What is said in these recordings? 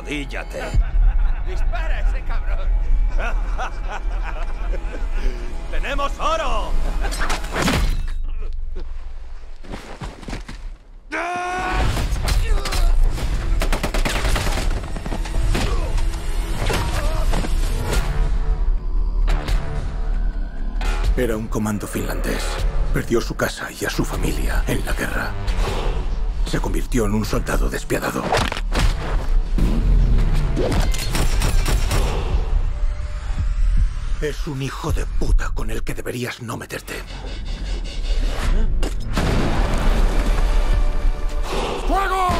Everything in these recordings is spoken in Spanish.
Arrodíllate. ¡Dispara a ese cabrón! ¡Tenemos oro! Era un comando finlandés. Perdió su casa y a su familia en la guerra. Se convirtió en un soldado despiadado. Es un hijo de puta con el que deberías no meterte. ¡Fuego!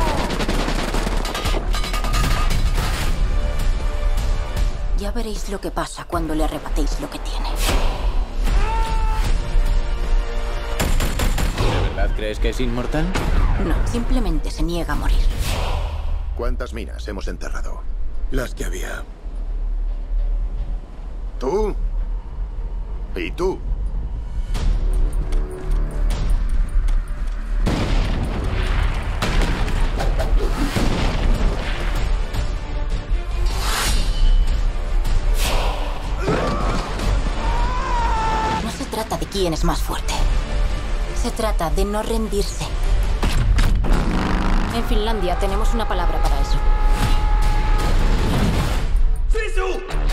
Ya veréis lo que pasa cuando le arrebatéis lo que tiene. ¿De verdad crees que es inmortal? No, simplemente se niega a morir. ¿Cuántas minas hemos enterrado? Las que había. ¿Tú? ¿Y tú? No se trata de quién es más fuerte. Se trata de no rendirse. En Finlandia tenemos una palabra para eso. ¡Sisu!